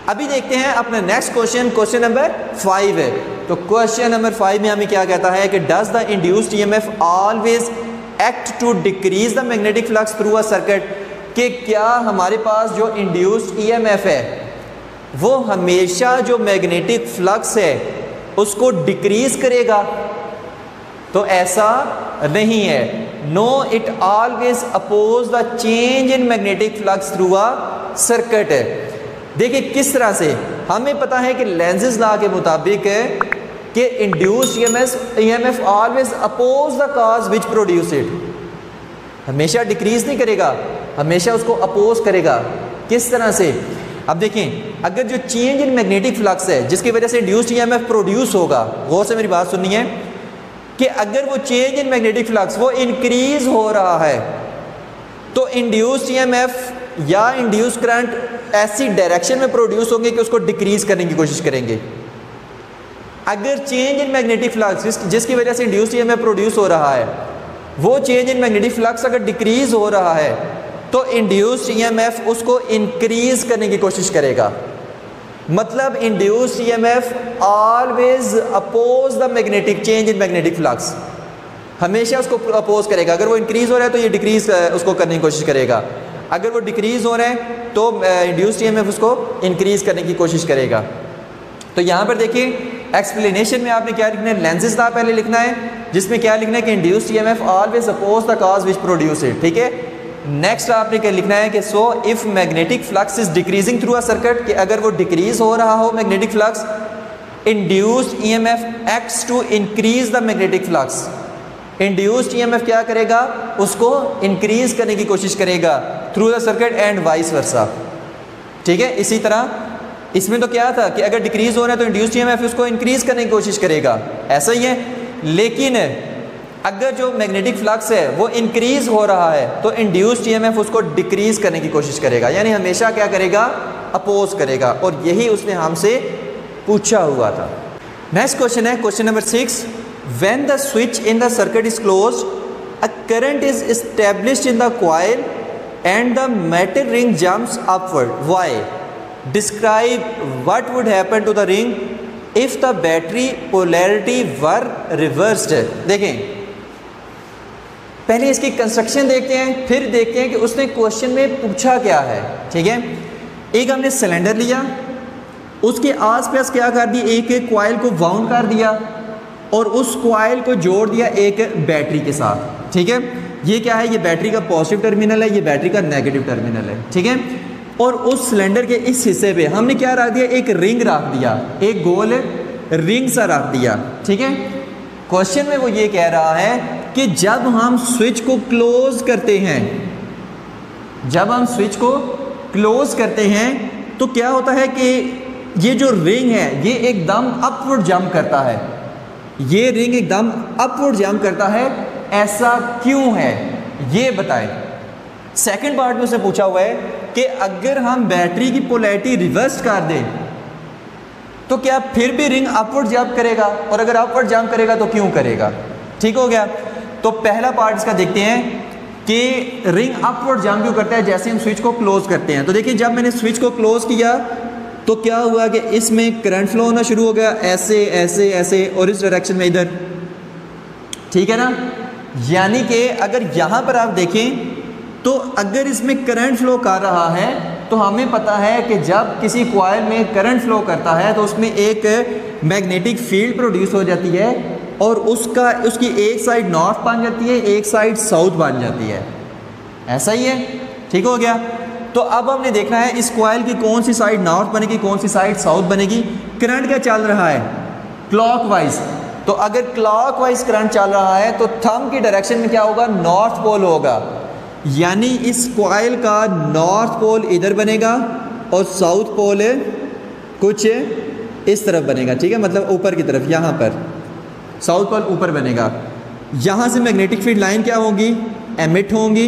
अभी देखते हैं अपना नेक्स्ट क्वेश्चन, क्वेश्चन नंबर 5 है। तो क्वेश्चन नंबर 5 में हमें क्या कहता है कि does the induced EMF always act to decrease the magnetic flux through a circuit, कि क्या हमारे पास जो इंड्यूस्ड ईएमएफ है वो हमेशा जो मैग्नेटिक फ्लक्स है उसको डिक्रीज करेगा? तो ऐसा नहीं है। No, it always oppose the change in magnetic flux through a circuit है। देखिए किस तरह से, हमें पता है कि लेंज़ेस लॉ के मुताबिक कि induced EMF always oppose the cause which produce it, हमेशा डिक्रीज नहीं करेगा, हमेशा उसको अपोज करेगा। किस तरह से? अब देखें, अगर जो चेंज इन मैग्नेटिक फ्लक्स है जिसकी वजह से इंड्यूस्ड ईएमएफ प्रोड्यूस होगा, गौर से मेरी बात सुनिए, कि अगर वो चेंज इन मैग्नेटिक फ्लक्स वो इंक्रीज हो रहा है तो इंड्यूस्ड ईएमएफ या इंड्यूस करंट ऐसी डायरेक्शन में प्रोड्यूस होंगे कि उसको डिक्रीज करने की कोशिश करेंगे। अगर चेंज इन मैग्नेटिक फ्लक्स जिसकी वजह से इंड्यूस्ड ईएमएफ प्रोड्यूस हो रहा है वो चेंज इन मैग्नेटिक फ्लक्स अगर डिक्रीज हो रहा है तो इंड्यूस्ड ईएमएफ उसको इंक्रीज करने की कोशिश करेगा। मतलब induced EMF always oppose the magnetic change in magnetic flux, हमेशा उसको अपोज करेगा। अगर वो इंक्रीज हो रहा है तो ये डिक्रीज उसको करने की कोशिश करेगा, अगर वो डिक्रीज हो रहे हैं तो इंड्यूस्ड ईएमएफ उसको इंक्रीज करने की कोशिश करेगा। तो यहाँ पर देखिए एक्सप्लेनेशन में आपने क्या लिखना है, लेंसेज लॉ पहले लिखना है जिसमें क्या लिखना है कि induced EMF always oppose the cause which produce it, ठीक है। नेक्स्ट आपने क्या लिखना है कि so if magnetic flux is decreasing through a circuit, कि अगर वो डिक्रीज हो रहा हो magnetic flux, induced EMF acts to increase the magnetic flux, induced EMF क्या करेगा, उसको इंक्रीज करने की कोशिश करेगा through the circuit and vice versa, ठीक है। इसी तरह इसमें तो क्या था कि अगर डिक्रीज हो रहा है तो इंड्यूस्ड ईएमएफ उसको इंक्रीज करने की कोशिश करेगा, ऐसा ही है। लेकिन अगर जो मैग्नेटिक फ्लक्स है वो इंक्रीज हो रहा है तो इंड्यूस्ड ईएमएफ उसको डिक्रीज करने की कोशिश करेगा, यानी हमेशा क्या करेगा, अपोज करेगा। और यही उसने हमसे पूछा हुआ था। नेक्स्ट क्वेश्चन है question number 6, when the switch in the circuit is closed, a current is established in the coil and the metal ring jumps upward, why? Describe what would happen to the ring if the battery polarity were reversed. देखें, पहले इसकी construction देखते हैं, फिर देखते हैं कि उसने क्वेश्चन में पूछा क्या है, ठीक है। एक हमने सिलेंडर लिया, उसके आसपास क्या कर दिया, एक कॉइल को वाउंड कर दिया और उस कॉइल को जोड़ दिया एक बैटरी के साथ, ठीक है। ये क्या है, ये बैटरी का पॉजिटिव टर्मिनल है, ये बैटरी का नेगेटिव टर्मिनल है, ठीक है। और उस सिलेंडर के इस हिस्से पे हमने क्या रख दिया, एक रिंग रख दिया, एक गोल रिंग सा रख दिया, ठीक है। क्वेश्चन में वो ये कह रहा है कि जब हम स्विच को क्लोज करते हैं, जब हम स्विच को क्लोज करते हैं तो क्या होता है कि ये जो रिंग है ये एकदम अपवर्ड जंप करता है, ये रिंग एकदम अपवर्ड जंप करता है, ऐसा क्यों है ये बताएं। सेकंड पार्ट में उसने पूछा हुआ है कि अगर हम बैटरी की पोलैरिटी रिवर्स कर दें तो क्या फिर भी रिंग अपवर्ड जंप करेगा, और अगर अपवर्ड जंप करेगा तो क्यों करेगा, ठीक हो गया। तो पहला पार्ट इसका देखते हैं कि रिंग अपवर्ड जंप क्यों करता है जैसे हम स्विच को क्लोज करते हैं। तो देखिए, जब मैंने स्विच को क्लोज किया तो क्या हुआ कि इसमें करंट फ्लो होना शुरू हो गया, ऐसे ऐसे ऐसे और इस डायरेक्शन में इधर, ठीक है ना। यानी कि अगर यहाँ पर आप देखें तो अगर इसमें करंट फ्लो कर रहा है तो हमें पता है कि जब किसी कॉइल में करंट फ्लो करता है तो उसमें एक मैग्नेटिक फील्ड प्रोड्यूस हो जाती है और उसकी एक साइड नॉर्थ बन जाती है, एक साइड साउथ बन जाती है, ऐसा ही है, ठीक हो गया। तो अब हमने देखना है इस कॉइल की कौन सी साइड नॉर्थ बनेगी, कौन सी साइड साउथ बनेगी। करंट क्या चल रहा है, क्लॉकवाइज। तो अगर क्लॉकवाइज करंट चल रहा है तो थंब की डायरेक्शन में क्या होगा, नॉर्थ पोल होगा, यानी इस कॉइल का नॉर्थ पोल इधर बनेगा और साउथ पोल कुछ इस तरफ बनेगा, ठीक है, मतलब ऊपर की तरफ, यहाँ पर साउथ पोल ऊपर बनेगा। यहाँ से मैग्नेटिक फील्ड लाइन क्या होगी, एमिट होंगी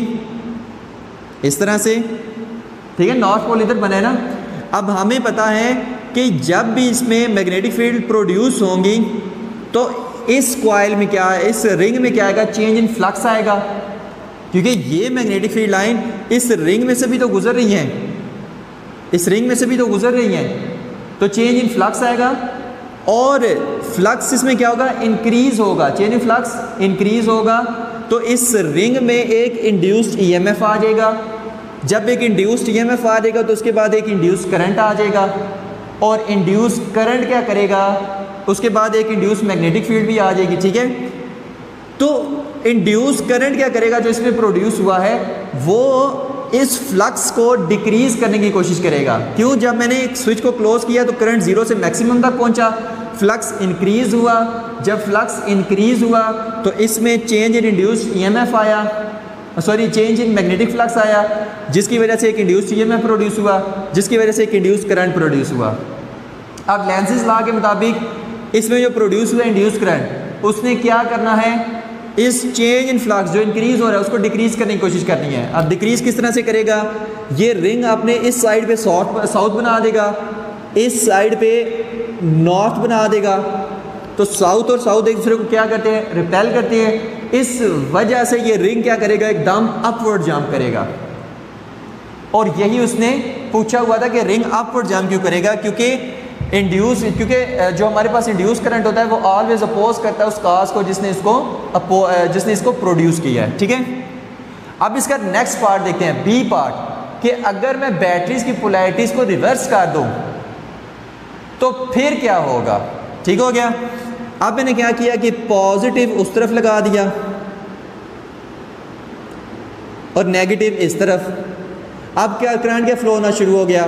इस तरह से, ठीक है, नॉर्थ पोल इधर बने ना। अब हमें पता है कि जब भी इसमें मैग्नेटिक फील्ड प्रोड्यूस होंगी तो इस कॉइल में क्या है, इस रिंग में क्या आएगा, चेंज इन फ्लक्स आएगा, क्योंकि ये मैग्नेटिक फील्ड लाइन इस रिंग में से भी तो गुजर रही है, इस रिंग में से भी तो गुजर रही हैं, तो चेंज इन फ्लक्स आएगा और फ्लक्स इसमें क्या होगा, इंक्रीज होगा, चेंज इन फ्लक्स इंक्रीज होगा। तो इस रिंग में एक इंड्यूस्ड ईएमएफ आ जाएगा। जब एक इंड्यूस्ड ईएमएफ आ जाएगा तो उसके बाद एक इंड्यूस्ड करंट आ जाएगा, और इंड्यूस्ड करंट क्या करेगा, उसके बाद एक इंड्यूस्ड मैग्नेटिक फील्ड भी आ जाएगी। ठीक है, तो इंड्यूस करंट क्या करेगा, जो इसमें प्रोड्यूस हुआ है वो इस फ्लक्स को डिक्रीज करने की कोशिश करेगा। क्यों, जब मैंने एक स्विच को क्लोज किया तो करंट जीरो से मैक्सिमम तक पहुंचा, फ्लक्स इंक्रीज हुआ। जब फ्लक्स इंक्रीज हुआ तो इसमें चेंज इन इंड्यूस्ड ईएमएफ आया, sorry change in magnetic flux आया, जिसकी वजह से एक इंड्यूस्ड ईएमएफ प्रोड्यूस हुआ, जिसकी वजह से एक इंड्यूस्ड करंट प्रोड्यूस हुआ। अब लेंज़ेस लॉ के मुताबिक इसमें जो प्रोड्यूस हुआ इंड्यूस्ड करंट, उसने क्या करना है, इस चेंज इन फ्लक्स जो इंक्रीज हो रहा है उसको डिक्रीज करने की कोशिश करनी है। अब डिक्रीज किस तरह से करेगा, ये रिंग अपने इस साइड पे साउथ बना देगा, इस साइड पे नॉर्थ बना देगा। तो साउथ और साउथ एक दूसरे को क्या करते हैं, रिपेल करते हैं। इस वजह से ये रिंग क्या करेगा, एकदम अपवर्ड जंप करेगा। और यही उसने पूछा हुआ था कि रिंग अपवर्ड जंप क्यों करेगा, क्योंकि जो हमारे पास इंड्यूस करंट होता है वो ऑलवेज अपोज करता है उस काज को जिसने इसको प्रोड्यूस किया है। ठीक है, अब इसका नेक्स्ट पार्ट देखते हैं, बी पार्ट, कि अगर मैं बैटरीज की पोलैरिटीज को रिवर्स कर दूं तो फिर क्या होगा। ठीक हो गया, अब मैंने क्या किया कि पॉजिटिव उस तरफ लगा दिया और नेगेटिव इस तरफ। अब क्या करंट क्या फ्लो होना शुरू हो गया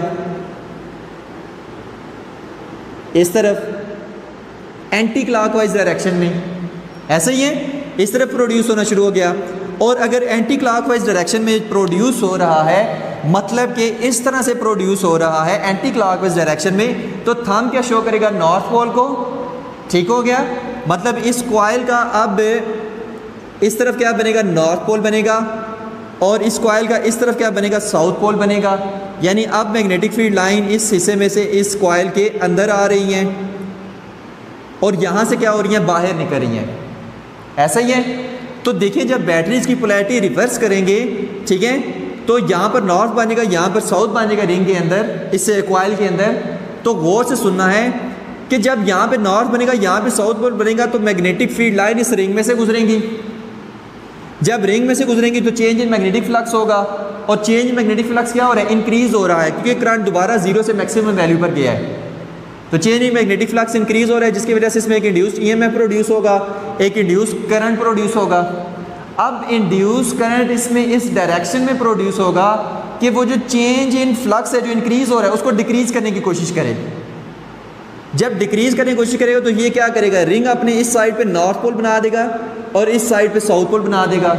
इस तरफ, एंटी क्लॉकवाइज डायरेक्शन में, ऐसा ही है, इस तरफ प्रोड्यूस होना शुरू हो गया। और अगर एंटी क्लॉकवाइज डायरेक्शन में प्रोड्यूस हो रहा है, मतलब कि इस तरह से प्रोड्यूस हो रहा है एंटी क्लॉकवाइज डायरेक्शन में, तो थंब क्या शो करेगा, नॉर्थ पोल को। ठीक हो गया, मतलब इस कॉइल का अब इस तरफ क्या बनेगा, नॉर्थ पोल बनेगा, और इस कॉइल का इस तरफ क्या बनेगा, साउथ पोल बनेगा। यानी अब मैग्नेटिक फील्ड लाइन इस हिस्से में से इस कॉइल के अंदर आ रही हैं और यहाँ से क्या हो रही हैं, बाहर निकल रही हैं। ऐसा ही है। तो देखिए, जब बैटरीज की पोलैरिटी रिवर्स करेंगे, ठीक है, तो यहाँ पर नॉर्थ बनेगा, यहाँ पर साउथ बनेगा रिंग के अंदर, इस कॉइल के अंदर। तो गौर से सुनना है कि जब यहाँ पे नॉर्थ बनेगा, यहाँ पे साउथ पोल बनेगा, तो मैग्नेटिक फील्ड लाइन इस रिंग में से गुजरेंगी। जब रिंग में से गुजरेंगी तो चेंज इन मैग्नेटिक फ्लक्स होगा, और चेंज इन मैग्नेटिक फ्लक्स क्या हो रहा है, इंक्रीज हो रहा है, क्योंकि करंट दोबारा जीरो से मैक्सिमम वैल्यू पर गया है। तो change in magnetic flux increase हो रहा है, जिसकी वजह से इसमें एक इंड्यूस्ड ईएमएफ प्रोड्यूस होगा, एक इंड्यूस्ड करंट प्रोड्यूस होगा। अब इंड्यूस करंट इसमें इस डायरेक्शन में प्रोड्यूस होगा कि वो जो चेंज इन फ्लक्स है, जो इंक्रीज हो रहा है, उसको डिक्रीज करने की कोशिश करे। जब डिक्रीज करने की कोशिश करेगा तो ये क्या करेगा, रिंग अपने इस साइड पे नॉर्थ पोल बना देगा और इस साइड पे साउथ पोल बना देगा।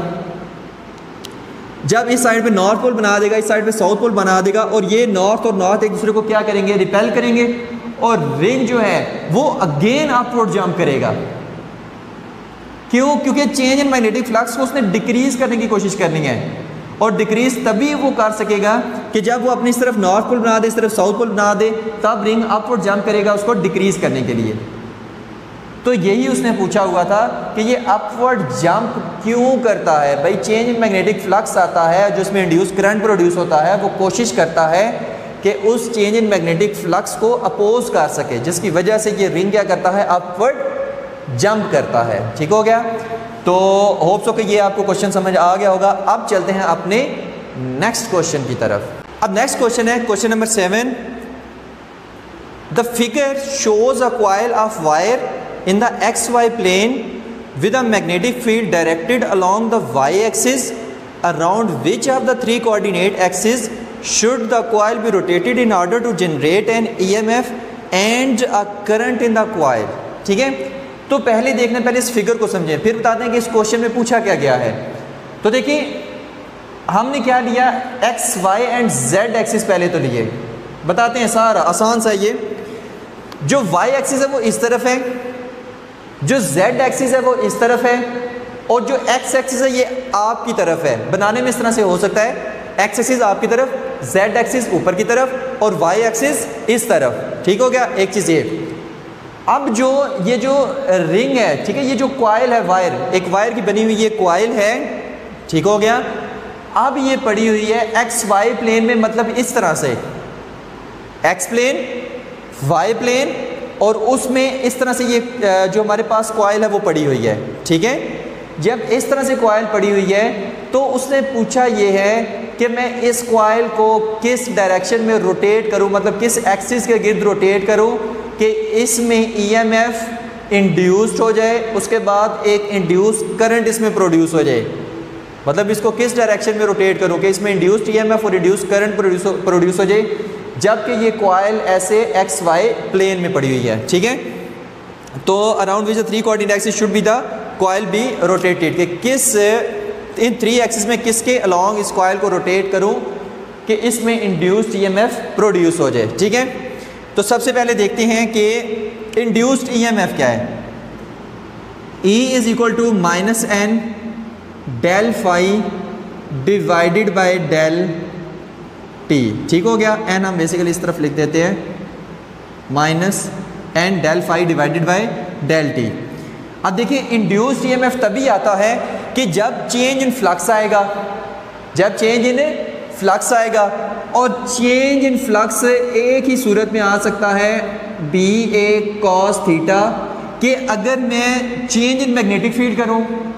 जब इस साइड पे नॉर्थ पोल बना देगा, इस साइड पे साउथ पोल बना देगा, और ये नॉर्थ और नॉर्थ एक दूसरे को क्या करेंगे, रिपेल करेंगे, और रिंग जो है वो अगेन अपवर्ड जंप करेगा। क्यों, क्योंकि चेंज इन मैग्नेटिक फ्लक्स को उसने डिक्रीज करने की कोशिश करनी है, और डिक्रीज तभी वो कर सकेगा कि जब वो अपनी इस तरफ नॉर्थ पोल बना दे, इस तरफ साउथ पोल बना दे, तब रिंग अपवर्ड जंप करेगा उसको डिक्रीज करने के लिए। तो यही उसने पूछा हुआ था कि ये अपवर्ड जंप क्यों करता है। भाई, चेंज इन मैग्नेटिक फ्लक्स आता है जो उसमें इंड्यूस करंट प्रोड्यूस होता है, वो कोशिश करता है कि उस चेंज इन मैग्नेटिक फ्लक्स को अपोज कर सके, जिसकी वजह से ये रिंग क्या करता है, अपवर्ड जंप करता है। ठीक हो गया, तो होप सो कि ये आपको क्वेश्चन समझ आ गया होगा। अब चलते हैं अपने नेक्स्ट क्वेश्चन की तरफ। अब नेक्स्ट क्वेश्चन है question number 7। The figure shows a coil of wire in the xy plane with a magnetic field directed along the y-axis, around which of the three coordinate axes should the coil be rotated in order to generate an EMF and a current in the coil। ठीक है, तो पहले इस figure को समझें, फिर बताते हैं कि इस क्वेश्चन में पूछा क्या गया है। तो देखिए, हमने क्या लिया, X Y and Z axis पहले तो लिए, बताते हैं, सारा आसान सा। ये जो वाई एक्सिस है वो इस तरफ है, जो z एक्सिस है वो इस तरफ है, और जो x एक्सिस है ये आपकी तरफ है। बनाने में इस तरह से हो सकता है, x एक्सिस आपकी तरफ, z एक्सिस ऊपर की तरफ, और y एक्सिस इस तरफ। ठीक हो गया, एक चीज़ ये। अब ये जो रिंग है, ठीक है, ये जो कॉइल है, वायर, एक वायर की बनी हुई ये कॉइल है। ठीक हो गया, अब ये पड़ी हुई है xy प्लेन में, मतलब इस तरह से। एक्स प्लेन, वाई प्लेन, और उसमें इस तरह से ये जो हमारे पास कॉइल है वो पड़ी हुई है, ठीक है। जब इस तरह से कॉइल पड़ी हुई है तो उसने पूछा ये है कि मैं इस कॉइल को किस डायरेक्शन में रोटेट करूं, मतलब किस एक्सिस के गिर्द रोटेट करूं कि इसमें ईएमएफ इंड्यूस्ड हो जाए, उसके बाद एक इंड्यूस करंट इसमें प्रोड्यूस हो जाए। मतलब इसको किस डायरेक्शन में रोटेट करूं कि इसमें इंड्यूस्ड ईएमएफ और इंड्यूस्ड करंट प्रोड्यूस हो जाए, जबकि ये कॉइल ऐसे एक्स वाई प्लेन में पड़ी हुई है, ठीक है। तो around which the 3 coordinate axis should be the coil be rotated, कि किस इन 3 एक्सिस में किसके अलोंग इस कॉइल को रोटेट करूं कि इसमें इंड्यूस्ड ईएमएफ प्रोड्यूस हो जाए, ठीक है। तो सबसे पहले देखते हैं कि इंड्यूस्ड ईएमएफ क्या है। E is equal to minus N del phi divided by del T, ठीक हो गया। एन हम बेसिकली इस तरफ लिख देते हैं, minus N del phi divided by del T. अब देखिए इंड्यूस्ड ईएमएफ तभी आता है कि जब चेंज इन फ्लक्स आएगा, जब चेंज इन फ्लक्स आएगा, और चेंज इन फ्लक्स एक ही सूरत में आ सकता है बी ए कॉस थीटा, कि अगर मैं चेंज इन मैग्नेटिक फील्ड करूं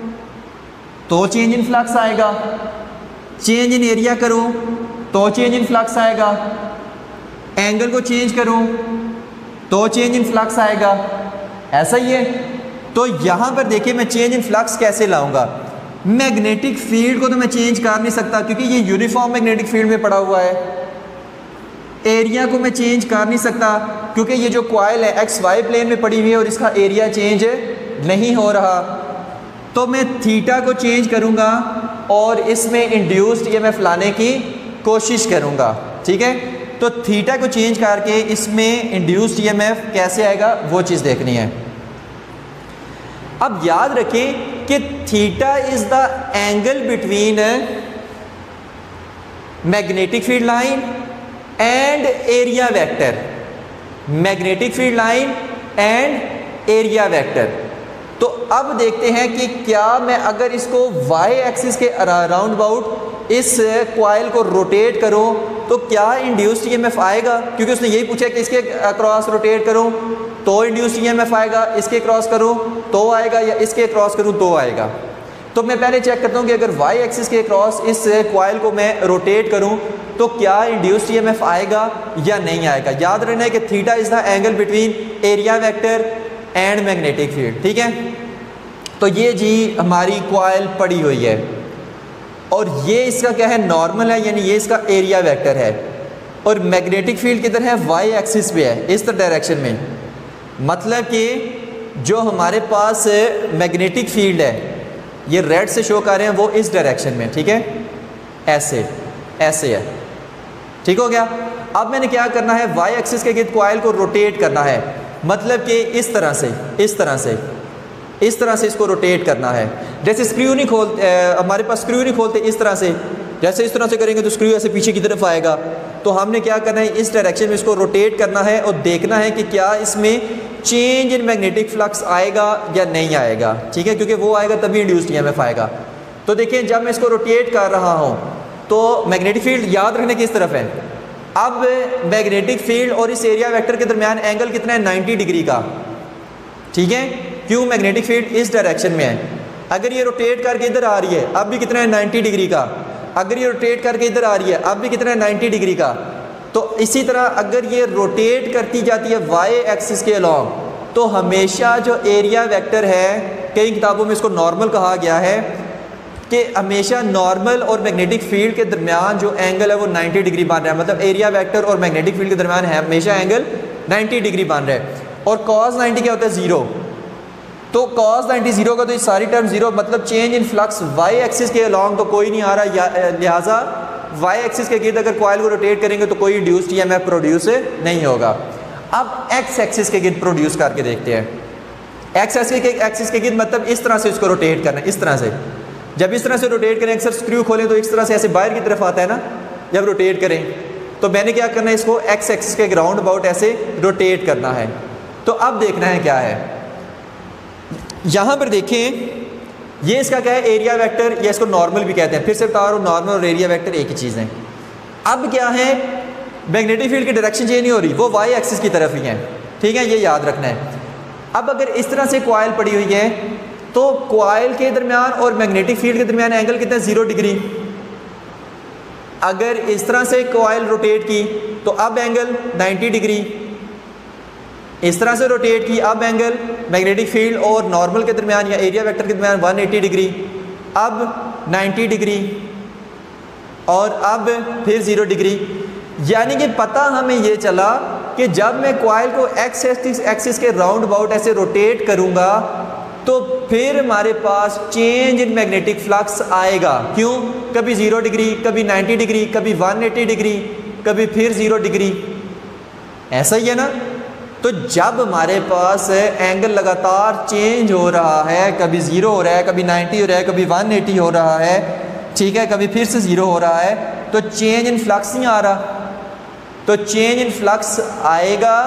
तो चेंज इन फ्लक्स आएगा, चेंज इन एरिया करूं तो चेंज इन फ्लक्स आएगा, एंगल को चेंज करूं तो चेंज इन फ्लक्स आएगा, ऐसा ही है। तो यहां पर देखिए मैं चेंज इन फ्लक्स कैसे लाऊंगा। मैग्नेटिक फील्ड को तो मैं चेंज कर नहीं सकता क्योंकि ये यूनिफॉर्म मैग्नेटिक फील्ड में पड़ा हुआ है। एरिया को मैं चेंज कर नहीं सकता क्योंकि ये जो कॉइल है एक्स वाई प्लेन में पड़ी हुई है और इसका एरिया चेंज नहीं हो रहा। तो मैं थीटा को चेंज करूंगा और इसमें इंड्यूस्ड ईएमएफ लाने की कोशिश करूंगा, ठीक है। तो थीटा को चेंज करके इसमें इंड्यूस्ड ईएमएफ कैसे आएगा वो चीज़ देखनी है। अब याद रखें कि theta is the angle between magnetic field line and area vector, magnetic field line and area vector. तो अब देखते हैं कि क्या मैं अगर इसको वाई एक्सिस के अराउंड अबाउट इस कॉइल को रोटेट करूं तो क्या इंड्यूस्ड ईएमएफ आएगा, क्योंकि उसने यही पूछा कि इसके क्रॉस रोटेट करूं तो इंड्यूस्ड ईएमएफ आएगा, इसके क्रॉस करूं तो आएगा, या इसके क्रॉस करूं तो आएगा। तो मैं पहले चेक करता हूं कि अगर वाई एक्सिस के क्रॉस इस कॉइल को मैं रोटेट करूं तो क्या इंड्यूस्ड ईएमएफ आएगा या नहीं आएगा। याद रखना है कि theta is the angle between area vector and magnetic field, ठीक है। तो ये जी हमारी कॉइल पड़ी हुई है और ये इसका क्या है, नॉर्मल है, यानी ये इसका एरिया वेक्टर है, और मैग्नेटिक फील्ड किधर है, वाई एक्सिस पे है, इस डायरेक्शन में। मतलब कि जो हमारे पास मैग्नेटिक फील्ड है ये रेड से शो कर रहे हैं वो इस डायरेक्शन में, ठीक है, ऐसे ऐसे है, ठीक हो गया। अब मैंने क्या करना है, वाई एक्सिस के गिर्द कॉइल को रोटेट करना है, मतलब कि इस तरह से इस तरह से इसको रोटेट करना है। जैसे स्क्रू नहीं खोलते, हमारे पास स्क्रू नहीं खोलते इस तरह से, जैसे इस तरह से करेंगे तो स्क्रू ऐसे पीछे की तरफ आएगा। तो हमने क्या करना है, इस डायरेक्शन में इसको रोटेट करना है और देखना है कि क्या इसमें चेंज इन मैग्नेटिक फ्लक्स आएगा या नहीं आएगा, ठीक है, क्योंकि वो आएगा तभी इंड्यूस्ड ईएमएफ आएगा। तो देखिए जब मैं इसको रोटेट कर रहा हूँ तो मैग्नेटिक फील्ड याद रखने किस तरफ है। अब मैग्नेटिक फील्ड और इस एरिया वेक्टर के दरमियान एंगल कितना है, 90 डिग्री का, ठीक है। क्यों, मैग्नेटिक फील्ड इस डायरेक्शन में है। अगर ये रोटेट करके इधर आ रही है अब भी कितना है, 90 डिग्री का। अगर ये रोटेट करके इधर आ रही है अब भी कितना है, 90 डिग्री का। तो इसी तरह अगर ये रोटेट करती जाती है वाई एक्सिस के अलॉन्ग तो हमेशा जो एरिया वेक्टर है, कई किताबों में इसको नॉर्मल कहा गया है, कि हमेशा नॉर्मल और मैग्नेटिक फील्ड के दरमियान जो एंगल है वो 90 डिग्री बन रहा है। मतलब एरिया वेक्टर और मैग्नेटिक फील्ड के दरमियान है हमेशा एंगल 90 डिग्री बन रहा है। और कॉस 90 क्या होता है, 0। तो कॉस 90 0 का तो ये सारी टर्म 0, मतलब change in flux Y axis के अलॉन्ग तो कोई नहीं आ रहा, लिहाजा वाई एक्सिस के गिर्द अगर कॉइल को रोटेट करेंगे तो कोई इंड्यूस्ड ईएमएफ प्रोड्यूस नहीं होगा। अब एक्स एक्सिस के गिर्द प्रोड्यूस करके देखते हैं। एक्स एक्सिस के गिर्द मतलब इस तरह से इसको रोटेट करना है, इस तरह से। जब इस तरह से रोटेट करें, अक्सर स्क्रू खोलें तो इस तरह से ऐसे बाहर की तरफ आता है ना, जब रोटेट करें तो मैंने क्या करना है, इसको एक्स एक्सिस के ग्राउंड अबाउट ऐसे रोटेट करना है। तो अब देखना है क्या है, यहाँ पर देखें ये इसका क्या है, एरिया वेक्टर, या इसको नॉर्मल भी कहते हैं। फिर से बता रहा हूँ, नॉर्मल और एरिया वेक्टर एक ही चीज़ है। अब क्या है, मैग्नेटिक फील्ड की डायरेक्शन चेंज नहीं हो रही, वो वाई एक्सिस की तरफ ही है, ठीक है, ये याद रखना है। अब अगर इस तरह से कॉइल पड़ी हुई है तो कॉइल के दरमियान और मैग्नेटिक फील्ड के दरमियान एंगल कितना है, 0 डिग्री। अगर इस तरह से कॉइल रोटेट की तो अब एंगल 90 डिग्री, इस तरह से रोटेट की अब एंगल मैग्नेटिक फील्ड और नॉर्मल के दरमियान या एरिया वेक्टर के दरमियान 180 डिग्री, अब 90 डिग्री और अब फिर 0 डिग्री। यानी कि पता हमें ये चला कि जब मैं कॉइल को एक्स एक्सिस के राउंड अबाउट ऐसे रोटेट करूंगा तो फिर हमारे पास चेंज इन मैग्नेटिक फ्लक्स आएगा। क्यों? कभी 0 डिग्री, कभी 90 डिग्री, कभी 180 डिग्री, कभी फिर 0 डिग्री, ऐसा ही है ना। तो जब हमारे पास एंगल लगातार चेंज हो रहा है, कभी 0 हो रहा है, कभी 90 हो रहा है, कभी 180 हो रहा है, ठीक है, कभी फिर से 0 हो रहा है, तो चेंज इन फ्लक्स नहीं आ रहा। तो चेंज इन फ्लक्स आएगा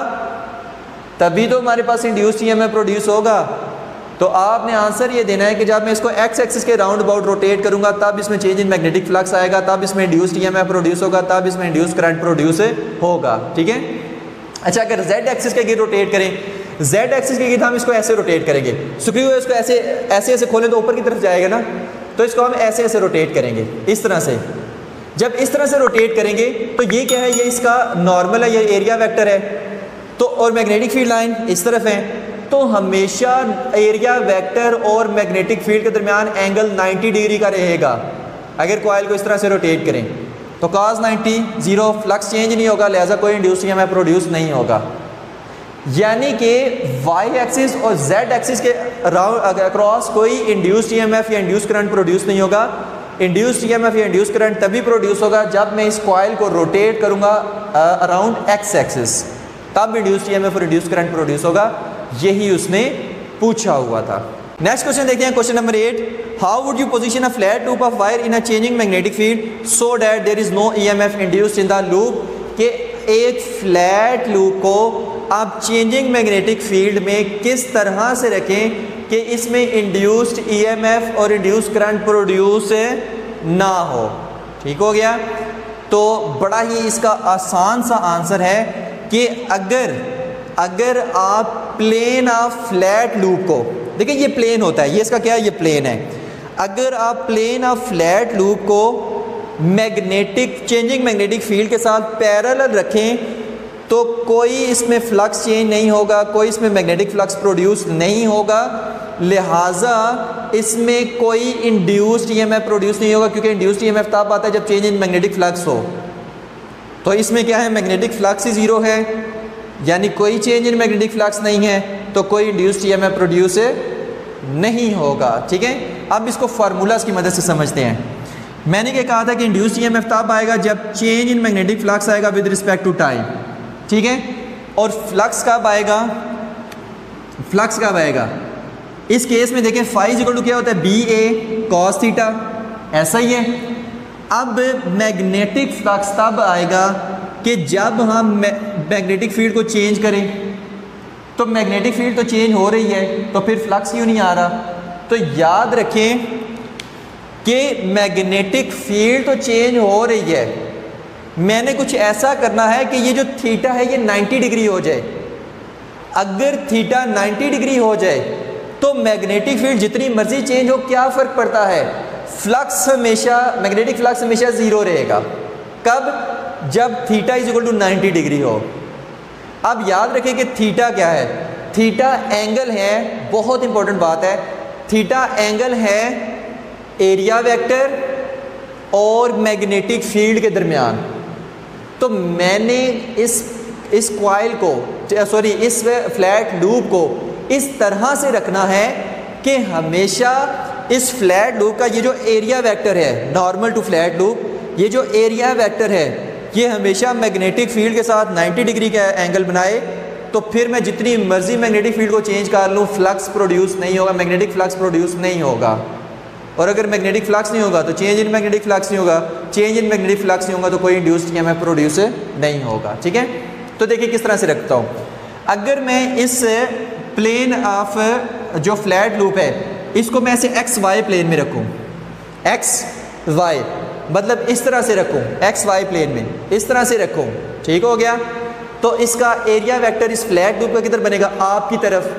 तभी तो हमारे पास इंड्यूस्ड ईएमएफ प्रोड्यूस होगा। तो आपने आंसर ये देना है कि जब मैं इसको एक्स एक्सिस के राउंड अबाउट रोटेट करूंगा तब इसमें चेंज इन मैग्नेटिक फ्लक्स आएगा, तब इसमें इंड्यूस्ड ईएमएफ प्रोड्यूस होगा, तब इसमें इंड्यूस्ड करंट प्रोड्यूस होगा, ठीक है। अच्छा, अगर जेड एक्सिस के गिर रोटेट करें, जेड एक्सिस के गिर हम इसको ऐसे रोटेट करेंगे, स्क्रू है इसको ऐसे ऐसे ऐसे खोलें तो ऊपर की तरफ जाएगा ना, तो इसको हम ऐसे ऐसे रोटेट करेंगे इस तरह से। जब इस तरह से रोटेट करेंगे तो ये क्या है, ये इसका नॉर्मल है, ये एरिया वेक्टर है, तो और मैग्नेटिक फील्ड लाइन इस तरफ है, तो हमेशा एरिया वेक्टर और मैग्नेटिक फील्ड के दरमियान एंगल 90 डिग्री का रहेगा। अगर कॉइल को इस तरह से रोटेट करें तो cos 90 0, फ्लक्स चेंज नहीं होगा, लिहाजा कोई इंड्यूस्ड ईएमएफ प्रोड्यूस नहीं होगा। यानी कि वाई एक्सिस और जेड एक्सिस के अक्रॉस कोई इंड्यूस्ड ईएमएफ या इंड्यूस्ड करंट प्रोड्यूस नहीं होगा। इंड्यूस्ड ईएमएफ या इंड्यूस्ड करंट तभी प्रोड्यूस होगा जब मैं इस कॉइल को रोटेट करूंगा अराउंड एक्स एक्सिस, तब इंड्यूस्ड ईएमएफ और इंड्यूस्ड करंट प्रोड्यूस होगा। यही उसने पूछा हुआ था। नेक्स्ट क्वेश्चन देखते हैं, question number 8। How would you position a flat loop of wire in a changing magnetic field so that there is no EMF induced in the loop. के एक फ्लैट लूप को आप चेंजिंग मैग्नेटिक फील्ड में किस तरह से रखें कि इसमें इंड्यूस्ड ईएमएफ और इंड्यूस्ड करंट प्रोड्यूस ना हो। ठीक हो गया। तो बड़ा ही इसका आसान सा आंसर है कि अगर आप प्लेन ऑफ फ्लैट लूप को, देखिए ये प्लेन होता है, ये इसका क्या है, ये प्लेन है। अगर आप प्लेन ऑफ फ्लैट लूप को चेंजिंग मैग्नेटिक फील्ड के साथ पैरेलल रखें तो कोई इसमें फ्लक्स चेंज नहीं होगा, कोई इसमें मैग्नेटिक फ्लक्स प्रोड्यूस नहीं होगा, लिहाजा इसमें कोई इंड्यूस्ड ईएमएफ प्रोड्यूस नहीं होगा, क्योंकि इंड्यूस्ड ईएमएफ तब आता है जब चेंज इन मैग्नेटिक फ्लक्स हो। तो इसमें क्या है, मैग्नेटिक फ्लक्स ही ज़ीरो है, यानी कोई चेंज इन मैग्नेटिक फ्लक्स नहीं है, तो कोई इंड्यूस्ड ईएमएफ प्रोड्यूस नहीं होगा। ठीक है, अब इसको फार्मूलाज की मदद से समझते हैं। मैंने क्या कहा था कि इंड्यूस्ड ईएमएफ तब आएगा जब चेंज इन मैग्नेटिक फ्लक्स आएगा विद रिस्पेक्ट टू टाइम। ठीक है, और फ्लक्स कब आएगा, इस केस में देखें फाई इक्वल टू क्या होता है, बी ए कॉस थीटा, ऐसा ही है। अब मैग्नेटिक फ्लक्स तब आएगा कि जब हम मैग्नेटिक फील्ड को चेंज करें, तो मैग्नेटिक फील्ड तो चेंज हो रही है, तो फिर फ्लक्स क्यों नहीं आ रहा। तो याद रखें कि मैग्नेटिक फील्ड तो चेंज हो रही है, मैंने कुछ ऐसा करना है कि ये जो थीटा है ये 90 डिग्री हो जाए। अगर थीटा 90 डिग्री हो जाए तो मैग्नेटिक फील्ड जितनी मर्जी चेंज हो, क्या फ़र्क पड़ता है, फ्लक्स हमेशा, मैग्नेटिक फ्लक्स हमेशा ज़ीरो रहेगा। कब, जब theta is equal to 90 degree हो। अब याद रखें कि थीटा क्या है, थीटा एंगल है, बहुत इंपॉर्टेंट बात है, थीटा एंगल है एरिया वेक्टर और मैग्नेटिक फील्ड के दरमियान। तो मैंने इस कॉइल को, सॉरी इस फ्लैट लूप को इस तरह से रखना है कि हमेशा इस फ्लैट लूप का ये जो एरिया वेक्टर है, नॉर्मल टू फ्लैट लूप, ये जो एरिया वेक्टर है ये हमेशा मैग्नेटिक फील्ड के साथ 90 डिग्री का एंगल बनाए। तो फिर मैं जितनी मर्जी मैग्नेटिक फील्ड को चेंज कर लूँ, फ्लक्स प्रोड्यूस नहीं होगा, मैग्नेटिक फ्लक्स प्रोड्यूस नहीं होगा। और अगर मैग्नेटिक फ्लक्स नहीं होगा तो चेंज इन मैग्नेटिक फ्लक्स नहीं होगा, चेंज इन मैग्नेटिक फ्लक्स नहीं होगा तो कोई इंड्यूस्ड ईएमएफ प्रोड्यूस नहीं होगा। ठीक है, तो देखिए किस तरह से रखता हूँ। अगर मैं इस प्लेन ऑफ जो फ्लैट लूप है इसको मैं ऐसे एक्स वाई प्लेन में रखूँ, एक्स वाई मतलब इस तरह से रखूँ, एक्स वाई प्लेन में इस तरह से रखूँ, ठीक हो गया। तो इसका एरिया वेक्टर इस फ्लैट ट्यूब का किधर बनेगा, आपकी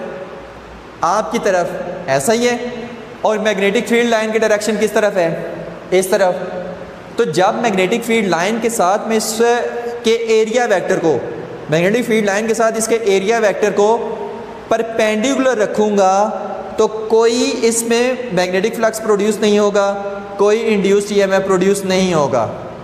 तरफ, ऐसा ही है। और मैग्नेटिक फील्ड लाइन की डायरेक्शन किस तरफ है, इस तरफ। तो जब मैग्नेटिक फील्ड लाइन के साथ में इसके एरिया वेक्टर को, मैग्नेटिक फील्ड लाइन के साथ इसके एरिया वेक्टर को परपेंडिकुलर रखूँगा तो कोई इसमें मैग्नेटिक फ्लक्स प्रोड्यूस नहीं होगा, कोई इंड्यूस्ड ईएमएफ प्रोड्यूस नहीं होगा।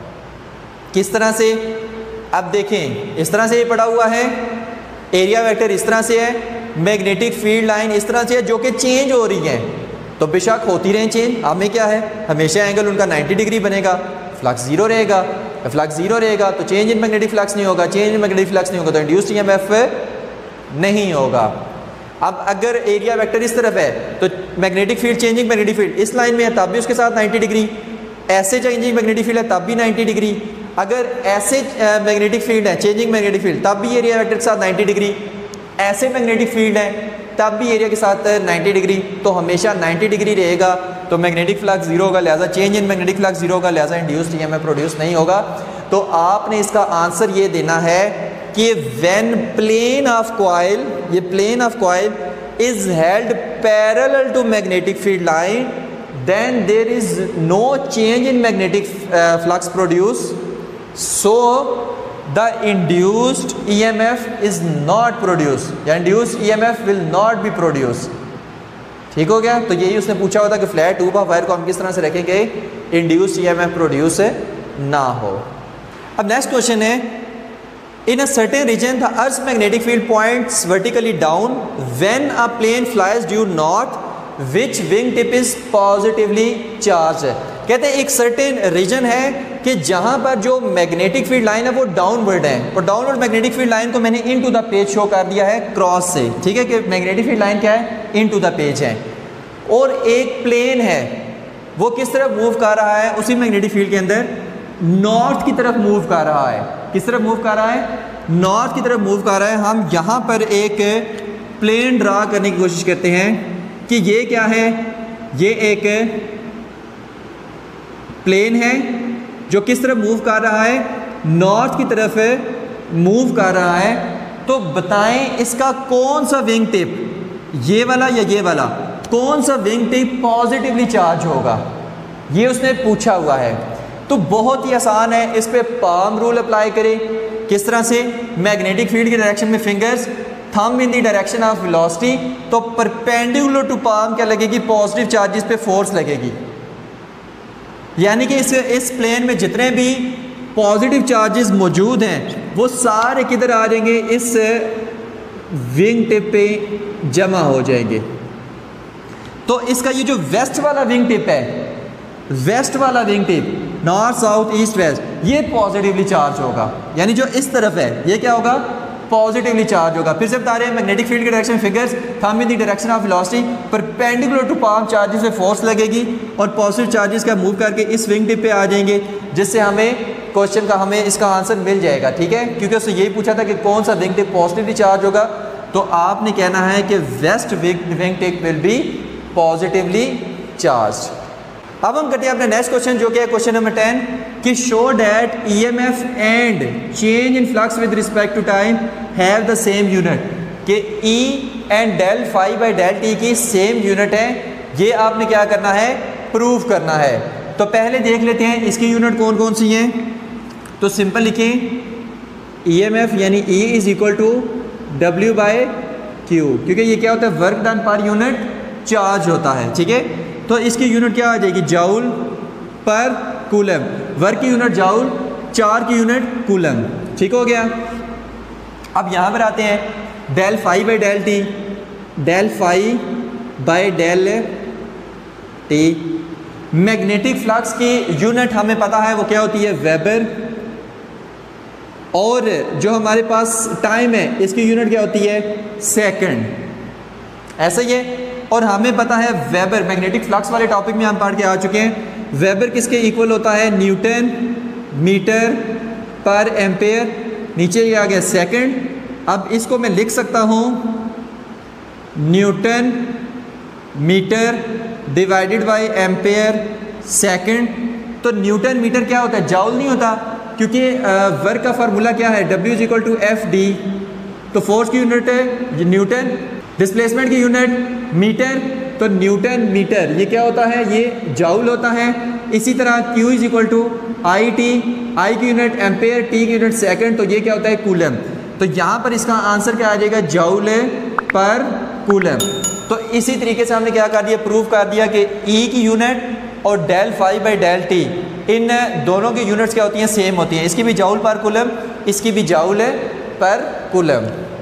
किस तरह से, अब देखें, इस तरह से ये पड़ा हुआ है, एरिया वेक्टर इस तरह से है, मैग्नेटिक फील्ड लाइन इस तरह से है, जो कि चेंज हो रही है। तो बेशक होती रहें चेंज, हमें क्या है, हमेशा एंगल उनका 90 डिग्री बनेगा, फ्लक्स ज़ीरो रहेगा। फ्लक्स ज़ीरो रहेगा तो चेंज इन मैग्नेटिक फ्लक्स नहीं होगा, चेंज इन मैग्नेटिक फ्लक्स नहीं होगा तो इंड्यूस्ड ईएमएफ नहीं होगा। अब अगर एरिया वेक्टर इस तरफ है तो magnetic field, changing magnetic field इस लाइन में है तब भी उसके साथ 90 डिग्री, ऐसे चेंजिंग मैग्नेटिक फील्ड है तब भी 90 डिग्री, अगर ऐसे मैग्नेटिक फील्ड है, चेंजिंग मैग्नेटिक फील्ड, तब भी एरिया वेक्टर के साथ 90 डिग्री, ऐसे मैग्नेटिक फील्ड है तब भी एरिया के साथ 90 डिग्री, तो हमेशा 90 डिग्री रहेगा। तो मैग्नेटिक फ्लक्स जीरो होगा, लिहाजा change in magnetic flux zero होगा, लिहाजा इंड्यूस्ड ईएमएफ प्रोड्यूस नहीं होगा। तो आपने इसका आंसर ये देना है कि व्हेन प्लेन ऑफ कॉइल, ये plane of coil is held parallel to magnetic field line, then there is no change in magnetic flux produce, so the induced EMF is not produced, या induced EMF will not be produced। ठीक हो गया। तो यही उसने पूछा होता कि फ्लैट ट्यूब ऑफ वायर को हम किस तरह से रखेंगे induced EMF प्रोड्यूस ना हो। अब नेक्स्ट क्वेश्चन है, in a certain region the earth's magnetic field points vertically down when a plane flies due north, which wing tip is positively charged। कहते हैं एक सर्टेन रीजन है कि जहां पर जो मैग्नेटिक फील्ड लाइन है वो डाउनवर्ड है, और डाउनवर्ड मैग्नेटिक फील्ड लाइन को मैंने into the page show कर दिया है क्रॉस से। ठीक है कि मैग्नेटिक फील्ड लाइन क्या है, इन टू द पेज है, और एक प्लेन है वो किस तरफ मूव कर रहा है, उसी मैग्नेटिक फील्ड के अंदर नॉर्थ की तरफ मूव कर रहा है। किस तरफ मूव कर रहा है, नॉर्थ की तरफ मूव कर रहा है। हम यहाँ पर एक प्लेन ड्रा करने की कोशिश करते हैं कि ये क्या है, ये एक प्लेन है जो किस तरफ मूव कर रहा है, नॉर्थ की तरफ मूव कर रहा है। तो बताएं इसका कौन सा विंग टिप, ये वाला या ये वाला, कौन सा विंग टिप पॉजिटिवली चार्ज होगा, ये उसने पूछा हुआ है। तो बहुत ही आसान है, इस पे पाम रूल अप्लाई करें। किस तरह से, मैग्नेटिक फील्ड की डायरेक्शन में fingers, thumb in the direction of velocity, तो परपेंडिकुलर टू पाम क्या लगेगी, पॉजिटिव चार्जेस पे फोर्स लगेगी। यानी कि इस प्लेन में जितने भी पॉजिटिव चार्जेस मौजूद हैं वो सारे किधर आ जाएंगे, इस विंग टिप पे जमा हो जाएंगे। तो इसका ये जो वेस्ट वाला विंग टिप है, वेस्ट वाला wing tip, north south east west, ये पॉजिटिवली चार्ज होगा। यानी जो इस तरफ है ये क्या होगा, पॉजिटिवली चार्ज होगा। फिर से बता रहे हैं, मैग्नेटिक फील्ड की direction figures, thumb in the direction of velocity, perpendicular to palm charges पे फोर्स लगेगी और पॉजिटिव चार्जेस का मूव करके इस विंग टिप पे आ जाएंगे, जिससे हमें क्वेश्चन का हमें इसका आंसर मिल जाएगा। ठीक है, क्योंकि उसने यही पूछा था कि कौन सा विंग टिप पॉजिटिवली चार्ज होगा, तो आपने कहना है कि west wing tip will be positively charge. अब हम करते हैं अपने नेक्स्ट क्वेश्चन, जो कि है क्वेश्चन नंबर 10 कि show that EMF and change in flux with respect to time have the same unit, कि E and del phi by del T की सेम यूनिट है। ये आपने क्या करना है, प्रूव करना है। तो पहले देख लेते हैं इसकी यूनिट कौन कौन सी हैं। तो सिंपल लिखें, ईएमएफ यानी E is equal to W by Q, क्योंकि ये क्या होता है, work done per unit charge होता है। ठीक है, तो इसकी यूनिट क्या आ जाएगी, जाउल पर कूलम। वर्क की यूनिट जाउल, चार्ज की यूनिट कूलम। ठीक हो गया। अब यहाँ पर आते हैं, del phi by del T, del phi by del T. Magnetic flux की यूनिट हमें पता है वो क्या होती है, वेबर, और जो हमारे पास टाइम है इसकी यूनिट क्या होती है, सेकंड। ऐसा ही है। और हमें पता है वेबर, मैग्नेटिक फ्लक्स वाले टॉपिक में हम पढ़ के आ चुके हैं, वेबर किसके इक्वल होता है, न्यूटन मीटर पर एम्पेयर। नीचे ये आ गया सेकंड। अब इसको मैं लिख सकता हूँ newton metre divided by ampere second. तो न्यूटन मीटर क्या होता है, जाउल नहीं होता, क्योंकि वर्क का फार्मूला क्या है, W is equal to F D, तो फोर्स की यूनिट है न्यूटन, डिस्प्लेसमेंट की यूनिट मीटर, तो न्यूटन मीटर ये क्या होता है, ये जाउल होता है। इसी तरह Q is equal to I T, I की यूनिट एम्पेयर, टी की यूनिट सेकंड, तो ये क्या होता है कूलम। तो यहाँ पर इसका आंसर क्या आ जाएगा, जाउल पर कूलम। तो इसी तरीके से हमने क्या कर दिया, प्रूव कर दिया कि E की यूनिट और del phi by del T इन दोनों की यूनिट्स क्या होती हैं, सेम होती हैं। इसकी भी जाउल पर कूलम, इसकी भी जाउल पर कूलम।